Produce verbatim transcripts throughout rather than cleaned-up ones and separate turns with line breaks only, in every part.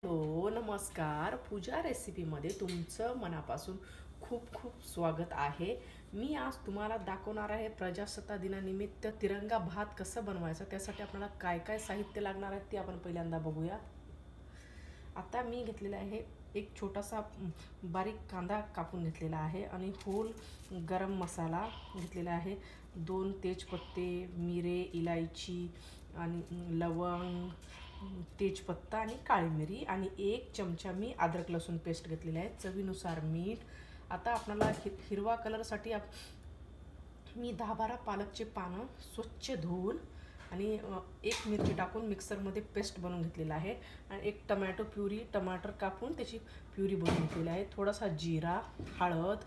हो, नमस्कार. पूजा रेसिपीमध्ये तुमचं मनापासून खूप खूप स्वागत आहे. मी आज तुम्हाला दाखवणार आहे प्रजासत्ताक दिनानिमित्त तिरंगा भात कसं बनवायचं. त्यासाठी आपल्याला काय काय साहित्य लागणार आहे ते आपण पहिल्यांदा बघूया. आता मी घेतलेला आहे एक छोटासा अम, बारीक कांदा कापून घेतलेला आहे आणि होल गरम मसाला घेतलेला आहे. दोन तेजपत्ते, मिरे, इलायची आणि अम, लवंग, अम, तेजपत्ता आणि काळी मिरी आणि एक चमचा मी अद्रक लसूण पेस्ट घेतलेली आहे. चवीनुसार मीठ. आता आपल्याला हि हिरवा कलरसाठी आप मी दहा बारा पालकचे पानं स्वच्छ धुवून आणि अ, एक मिरची टाकून मिक्सरमध्ये पेस्ट बनवून घेतलेला आहे आणि एक टमॅटो प्युरी टमाटर कापून त्याची प्युरी बनवून घेतलेली आहे. थोडासा जिरा, हळद,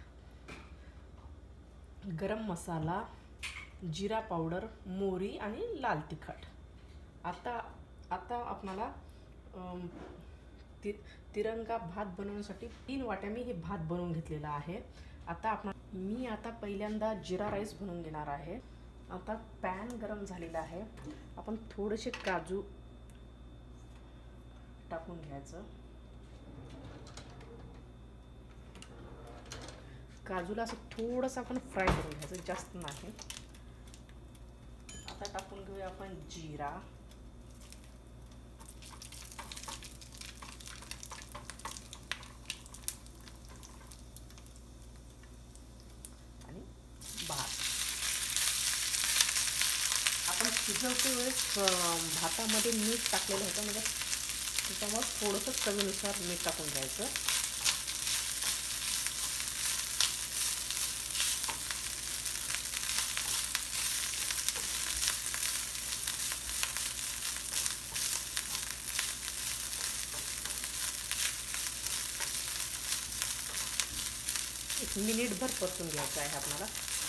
गरम मसाला, जिरा पावडर, मोहरी आणि लाल तिखट. आता आता आपणाला अम, ति तिरंगा भात बनवण्यासाठी तीन वाट्या मी हे भात बनवून घेतलेला आहे. आता आपण मी आता पहिल्यांदा जिरा राईस बनवून घेणार आहे. आता पॅन गरम झालेला आहे. आपण थोडेसे काजू टाकून घ्यायचं. काजूला असं थोडंसं आपण फ्राय करून घ्यायचं, जास्त नाही. आता टाकून घेऊया आपण जिरा, आणि भात. आपण शिजवते वेळेस अं, भातामध्ये मीठ टाकलेलं होतं, म्हणजे त्याच्यामुळे थोडंसं चवीनुसार मीठ टाकून घ्यायचं. एक मिनिटभर परतून घ्यायचं आहे आपल्याला.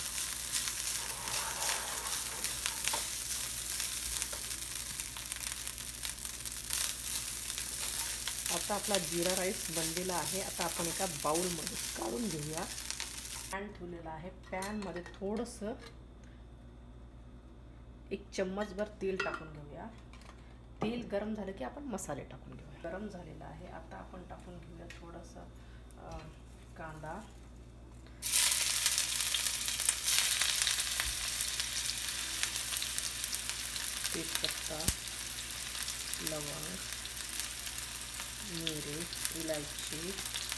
आता आपला जिरा राईस बनलेला आहे. आता आपण एका बाउलमध्ये काढून घेऊया. पॅन ठेवलेला आहे. पॅनमध्ये थोडंसं एक चम्मचभर तेल टाकून घेऊया. तेल गरम झालं की आपण मसाले टाकून घेऊया. गरम झालेला आहे. आता आपण टाकून घेऊया थोडंसं कांदा, तेजपत्ता, लवंग, मिरे, इलायची,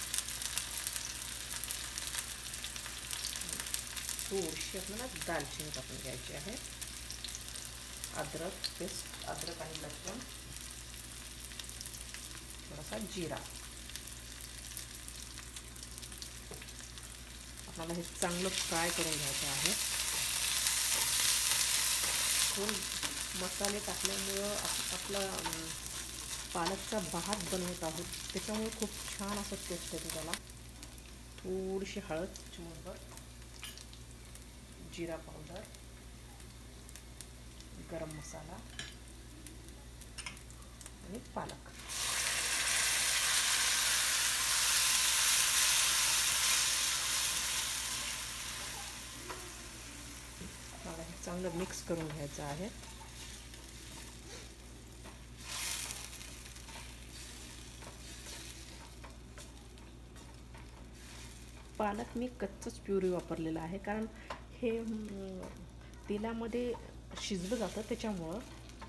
थोडीशी आपल्याला दालचिनी टाकून घ्यायची आहे. अद्रक पेस्ट, अद्रक आणि लसूण, थोडासा जिरा. आपल्याला हे चांगलं फ्राय करून घ्यायचं आहे. थोडं मसाले टाकल्यामुळं आपला पालकचा भात बनवत आहोत, त्याच्यामुळे खूप छान असं टेस्ट येते त्याला. थोडीशी हळद, चिमूटभर जिरा पावडर, गरम मसाला आणि पालक. मला हे चांगलं मिक्स करून घ्यायचं आहे. पालक मी कच्चंच प्युरी वापरलेला आहे, कारण हे तेलामध्ये शिजलं जातं त्याच्यामुळं.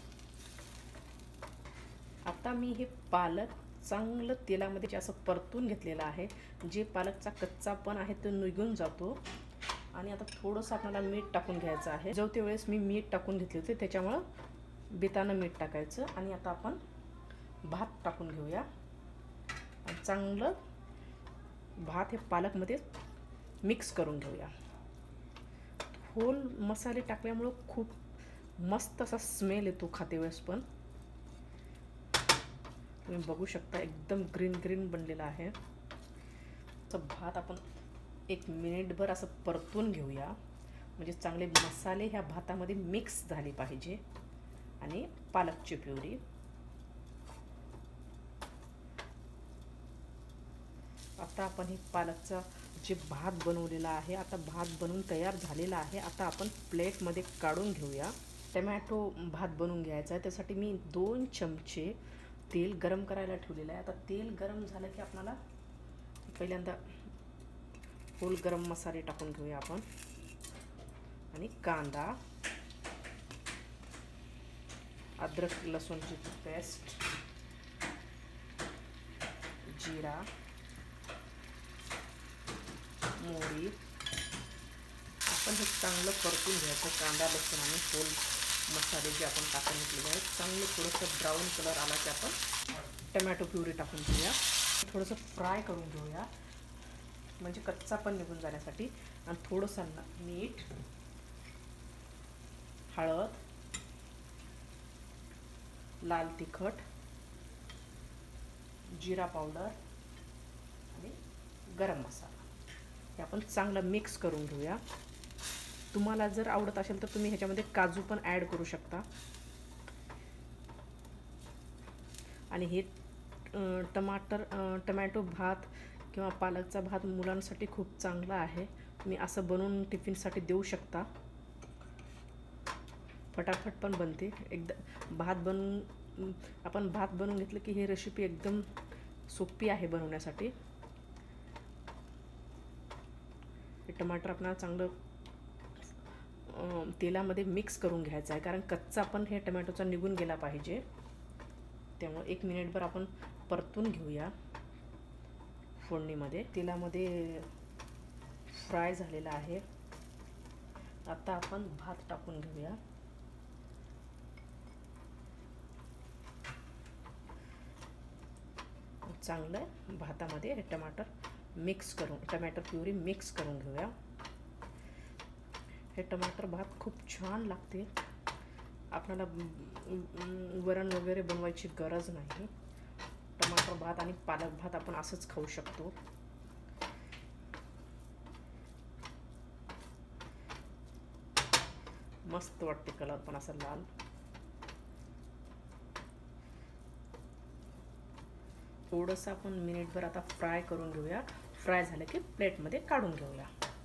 आता मी हे पालक चांगलं तेलामध्ये असं परतून घेतलेलं आहे. जे पालकचा कच्चा पण आहे तो निघून जातो. आणि आता थोडंसं आपल्याला मीठ टाकून घ्यायचं आहे. जेवते वेळेस मी मीठ टाकून घेतले होते, त्याच्यामुळं बेतानं मीठ टाकायचं. आणि आता आपण भात टाकून घेऊया. चांगलं भात हे पालकमध्ये मिक्स करून घेऊया. होल मसाले टाकल्यामुळं खूप मस्त असा स्मेल येतो खाते वेळेस. पण तुम्ही बघू शकता एकदम ग्रीन ग्रीन बनलेला आहे. तर भात आपण एक मिनिटभर असं परतून घेऊया, म्हणजे चांगले मसाले ह्या भातामध्ये मिक्स झाले पाहिजे. आणि पालकची प्युरी. आता आपण हे पालकचा जे भात बनवलेला आहे, आता भात बनवून तयार झालेला आहे. आता आपण प्लेटमध्ये काढून घेऊया. टमॅटो भात बनवून घ्यायचा आहे. त्यासाठी मी दोन चमचे तेल गरम करायला ठेवलेलं आहे. आता तेल गरम झालं की आपल्याला पहिल्यांदा होल गरम मसाले टाकून घेऊया आपण. आणि कांदा, अद्रक लसूणची पेस्ट, जिरा, मोहरी आपण हे चांगलं परतून घ्यायचं. कांदा, लसूण आणि होल मसाले जे आपण टाकून घेतलेले आहेत चांगलं थोडंसं ब्राऊन कलर आला की आपण टमॅटो प्युरी टाकून घेऊया. थोडंसं फ्राय करून घेऊया म्हणजे कच्चा पण निघून जाण्यासाठी. आणि थोडंसं मीठ, हळद, लाल तिखट, जिरा पावडर आणि गरम मसाला हे आपण चांगलं मिक्स करून घेऊया. तुम्हाला जर आवडत असेल तर तुम्ही ह्याच्यामध्ये काजू पण ॲड करू शकता. आणि हे टमाटर टमॅटो भात किंवा पालकचा भात मुलांसाठी खूप चांगला आहे. तुम्ही असं बनवून टिफिनसाठी देऊ शकता. फटाफट पण बनते. एकदा भात बनवून आपण भात बनवून घेतलं की ही रेसिपी एकदम सोपी आहे बनवण्यासाठी. हे टमाटर आपल्याला चांगलं तेलामध्ये मिक्स करून घ्यायचं आहे कारण कच्चा पण हे टमॅटोचा निघून गेला पाहिजे. त्यामुळे एक मिनिटभर आपण परतून घेऊया. फोडणीमध्ये तेलामध्ये फ्राय झालेला आहे. आता आपण भात टाकून घेऊया. चांगलं भातामध्ये हे टमाटर मिक्स करून टमॅटो प्युरी मिक्स करून घेऊया. हे टमाटर भात खूप छान लागते. आपल्याला वरण वगैरे बनवायची गरज नाही. टमाटर भात आणि पालक भात आपण असंच खाऊ शकतो. मस्त वाटते कलर पण असा लाल. थोडंसं आपण मिनिटभर आता फ्राय करून घेऊया. फ्राय झालं की प्लेटमध्ये काढून घेऊया.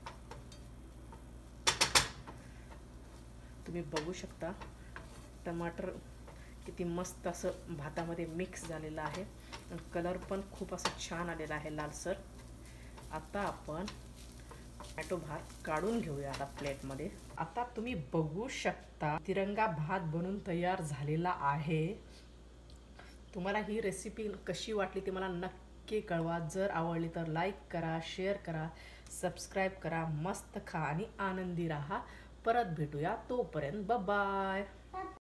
तुम्ही बघू शकता टमाटर किती मस्त असं भातामध्ये मिक्स झालेलं आहे आणि कलर पण खूप असं छान आलेला आहे लालसर. आता आपण टोमॅटो भात काढून घेऊया आता प्लेटमध्ये. आता तुम्ही बघू शकता तिरंगा भात बनून तयार झालेला आहे. तुम्हाला ही रेसिपी कशी वाटली ते मला नक्की कळवा. जर आवडली तर लाईक करा, शेअर करा, सबस्क्राईब करा. मस्त खा आणि आनंदी राहा. परत भेटूया. तोपर्यंत बाय बाय.